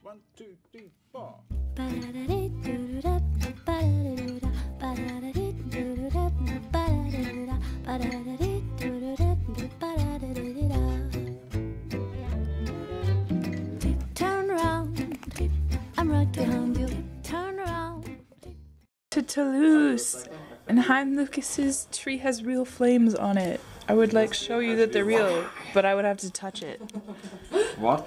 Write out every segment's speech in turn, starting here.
1, 2, 3, 4. Turn around, I'm right behind you. Turn around. To Toulouse, and Hein Lucas's tree has real flames on it. I would like show you that they're real, but I would have to touch it. What?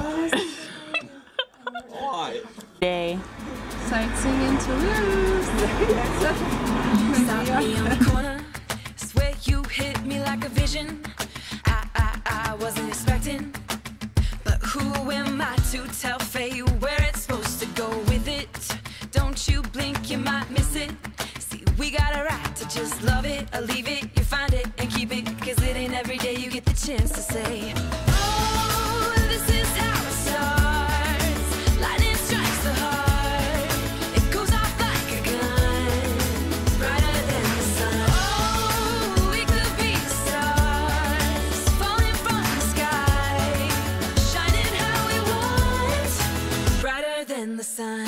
Why? Day. Sightseeing in Toulouse. Stop me on the corner. Swear you hit me like a vision. I wasn't expecting. But who am I to tell fate where it's supposed to go with it? Don't you blink, you might miss it. See, we got a right to just love it or leave it. You find it and keep it, cause it ain't every day you get the chance to say, oh, this is how it starts. Lightning strikes the heart. It goes off like a gun, brighter than the sun. Oh, we could be stars, falling from the sky, shining how we want, brighter than the sun.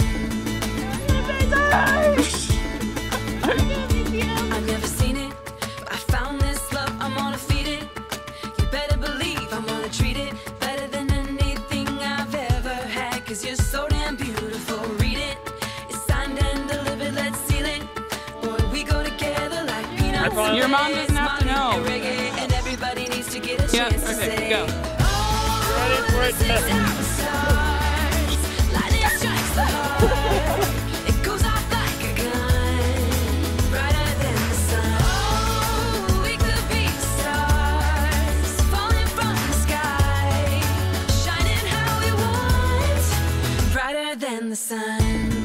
I've never seen it, but I found this love, I'm gonna feed it. You better believe I'm gonna treat it better than anything I've ever had. Cause you're so damn beautiful, read it. It's signed and delivered, let's seal it. Boy, we go together like peanuts. Your mom doesn't have to know. And everybody needs to get a chance to say, go. oh, this is how it starts. Lightning strikes the heart. It goes off like a gun, brighter than the sun. Oh, we could be stars, falling from the sky, shining how we want, brighter than the sun.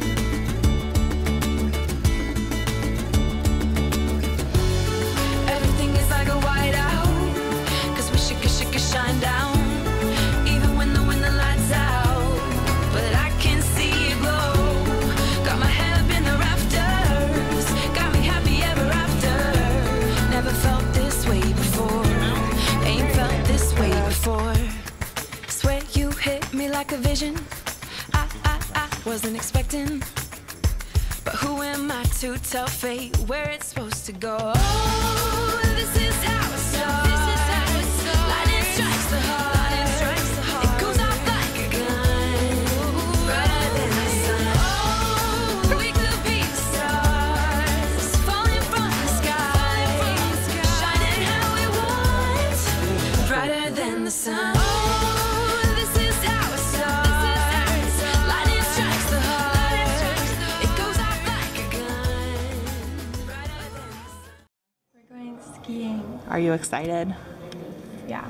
Everything is like a whiteout, cause we should shine down, even when the lights out. But I can see it glow. Got my head up in the rafters, got me happy ever after. Never felt this way before, ain't felt this way before. Swear you hit me like a vision. I wasn't expecting. But who am I to tell fate where it's supposed to go? Oh, this is how it starts. Lightning strikes the heart. It goes off like a gun, brighter than the sun. Oh, we could be stars, falling from the sky, shining how we want, brighter than the sun. Oh, this is how it starts. Lightning strikes the heart. It goes off like a gun, brighter than the sun. We're going skiing. Are you excited? Yeah.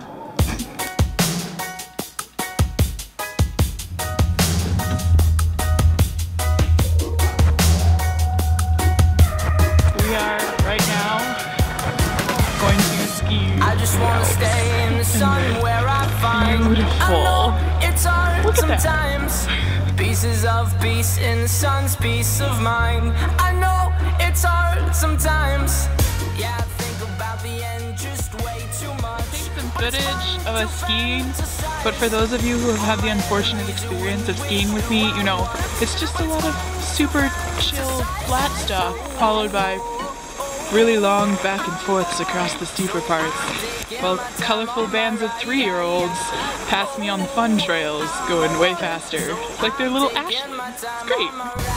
We are right now going to ski. I just wanna stay in the sun where I find Beautiful. I know it's hard Look at that. sometimes. Pieces of peace in the sun's peace of mind. I know it's hard sometimes. Yeah, I think about the end just way too much. Some footage of us skiing, but for those of you who have had the unfortunate experience of skiing with me, you know, it's just a lot of super chill, flat stuff, followed by really long back and forths across the steeper parts, while colorful bands of 3-year-olds pass me on the fun trails, going way faster. It's like they're little action. It's great.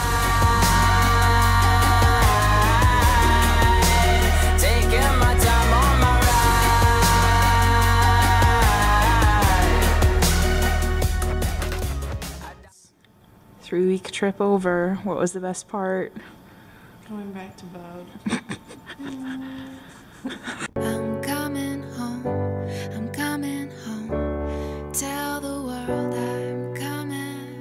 Taking my time on my ride. 3-week trip over. What was the best part? Going back to Bode. I'm coming home, I'm coming home. Tell the world I'm coming.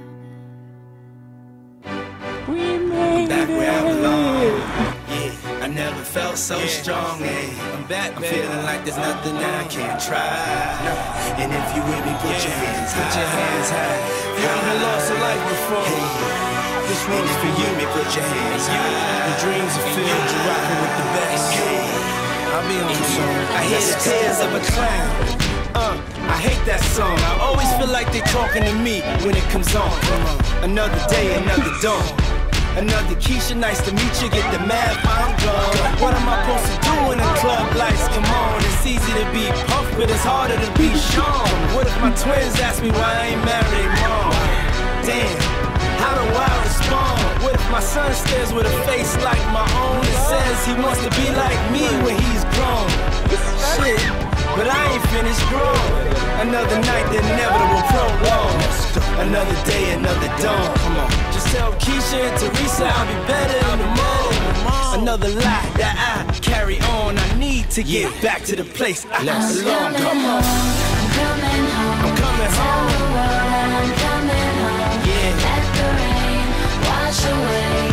We made Back where I belong. it! Yeah, I never felt so strong. Yeah. I'm back, I'm feeling like there's nothing that I can't try. And if you with me, put your hands high. You haven't lost a life before. This one is for you, me, put your hands high. Your dreams are filled, you're rocking with the best. I'll be on the song. I hear the tears of a clown. I hate that song. I always feel like they talking to me when it comes on. Another day, another dawn. Another Keisha, nice to meet you. Get the math, I'm gone. What am I supposed to do when the club lights come on? It's easy to be Puff, but it's harder to be Sean. What if my twins ask me why I ain't married mom? Damn, how do I respond? What if my son stares with a face like my own and says he wants to be like me when he's grown? Shit, but I ain't finished growing. Another night, the inevitable prolong. Another day, another dawn. Come on, just tell Keisha and Teresa I'll be better in the morning. Another lie that I carry on. I need to get back to the place I belong. Come on, I'm coming home. I'm coming Tell home. the world that I'm coming home. Yeah. Let the rain wash away